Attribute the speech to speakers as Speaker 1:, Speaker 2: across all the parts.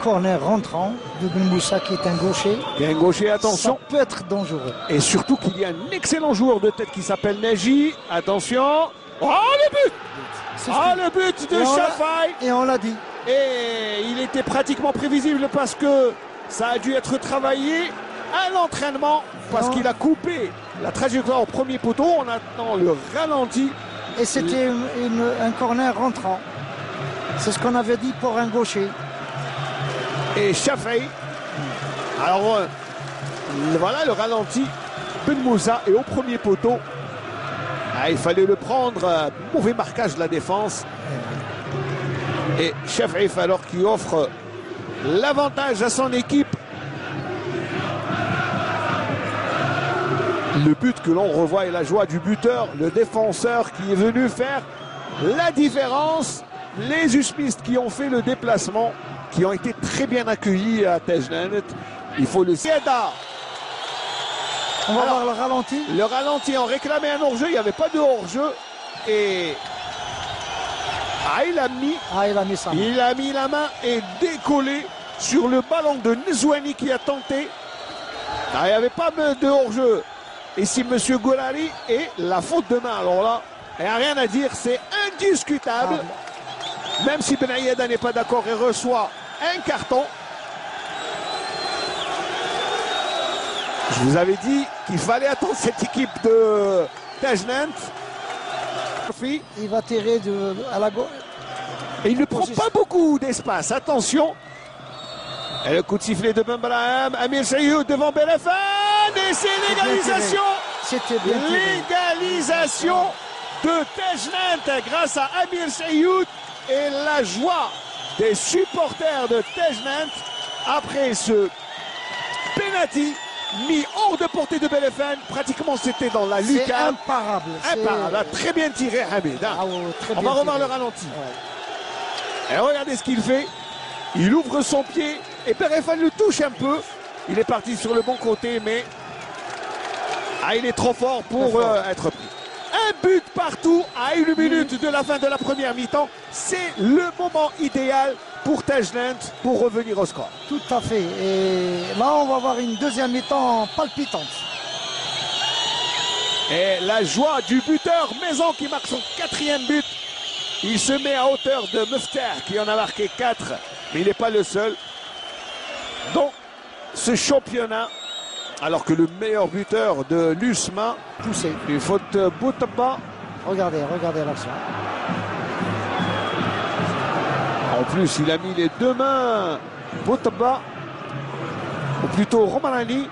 Speaker 1: corner rentrant de Ben Moussa qui est un gaucher.
Speaker 2: Il y a un gaucher, attention.
Speaker 1: Ça peut être dangereux.
Speaker 2: Et surtout qu'il y a un excellent joueur de tête qui s'appelle Neji. Attention. Oh, le but! Ah, le but de Chafai!
Speaker 1: Et on l'a dit.
Speaker 2: Et il était pratiquement prévisible parce que ça a dû être travaillé à l'entraînement parce qu'il a coupé la trajectoire au premier poteau. On attend le ralenti.
Speaker 1: Et c'était un corner rentrant. C'est ce qu'on avait dit pour un gaucher.
Speaker 2: Et Chafai. Alors, voilà le ralenti. Ben Moussa est au premier poteau. Ah, il fallait le prendre. Mauvais marquage de la défense. Et Chafai alors qui offre l'avantage à son équipe. Le but que l'on revoit est la joie du buteur, le défenseur qui est venu faire la différence. Les Usmistes qui ont fait le déplacement, qui ont été très bien accueillis à Tejnant. Il faut le Sieda.
Speaker 1: On va voir le ralenti.
Speaker 2: Le ralenti, on réclamait un hors-jeu, il n'y avait pas de hors-jeu. Et il a mis
Speaker 1: ça.
Speaker 2: Il a mis la main et décollé sur le ballon de Nzouani qui a tenté. Il n'y avait pas de hors-jeu. Ici, M. Golari, et la faute de main. Alors là, il n'y a rien à dire, c'est indiscutable. Même si Ben Aïeda n'est pas d'accord et reçoit un carton. Je vous avais dit qu'il fallait attendre cette équipe de Tejnant.
Speaker 1: Il va tirer à la gauche.
Speaker 2: Et il ne prend pas beaucoup d'espace. Attention. Et le coup de sifflet de Ben Brahim. Amir Sayoud devant Belefan. Et c'est l'égalisation.
Speaker 1: C'était bien tiré.
Speaker 2: L'égalisation de Tejnant grâce à Amir Sayoud. Et la joie des supporters de Tejnant après ce penalty mis hors de portée de Belefan. Pratiquement c'était dans la lucarne.
Speaker 1: C'est imparable.
Speaker 2: Imparable. Très bien tiré Hamid. Hein. On va revoir le ralenti. Ouais. Et regardez ce qu'il fait. Il ouvre son pied et Belefan le touche un peu. Il est parti sur le bon côté, mais il est trop fort pour être pris. Un but partout à 1 minute de la fin de la première mi-temps. C'est le moment idéal pour Tejnant pour revenir au score.
Speaker 1: Tout à fait. Et là, on va avoir une deuxième mi-temps palpitante.
Speaker 2: Et la joie du buteur Maison qui marque son 4e but. Il se met à hauteur de Mefter qui en a marqué 4. Mais il n'est pas le seul. Donc, ce championnat, alors que le meilleur buteur de l'USMA,
Speaker 1: poussé.
Speaker 2: Une faute Boutaba.
Speaker 1: Regardez l'action.
Speaker 2: En plus, il a mis les deux mains Boutaba, ou plutôt Romanani.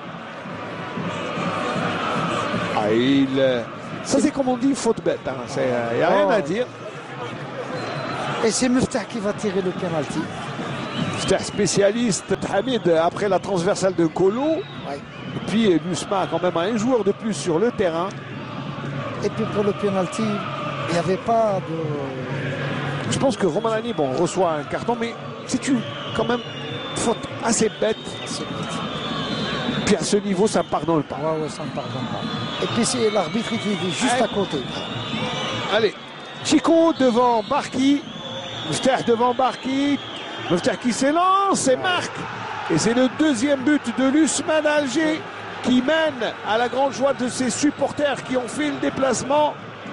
Speaker 2: Ça c'est comme on dit, faute bête. Il n'y a rien à dire.
Speaker 1: Et c'est Mefter qui va tirer le penalty.
Speaker 2: Mefter spécialiste, Hamid, après la transversale de Kolo.
Speaker 1: Ouais.
Speaker 2: Et puis l'USMA a quand même un joueur de plus sur le terrain.
Speaker 1: Et puis pour le penalty, il n'y avait pas de...
Speaker 2: Je pense que Romanani reçoit un carton, mais c'est quand même faute assez bête. Puis à ce niveau, ça ne pardonne pas.
Speaker 1: Ouais, ça ne pardonne pas. Et puis c'est l'arbitre qui est juste à côté.
Speaker 2: Allez, Chico devant Barki. Mefter devant Barki. Mefter qui s'élance et marque. Et c'est le 2e but de l'USMA d'Alger qui mène à la grande joie de ses supporters qui ont fait le déplacement.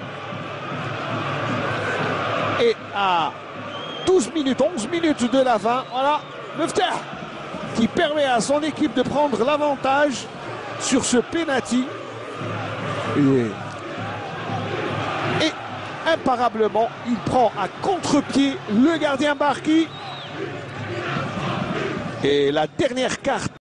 Speaker 2: Et à 11 minutes de la fin, voilà, Mefter qui permet à son équipe de prendre l'avantage sur ce penalty. Et imparablement, il prend à contre-pied le gardien Barki. Et la dernière carte